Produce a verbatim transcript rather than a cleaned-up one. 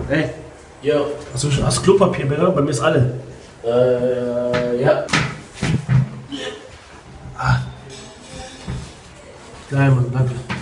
Ey. Jo. Hast du schon hast Klopapier, bitte? Bei mir ist alle. Äh, ja. Ah. Geil, Mann, danke.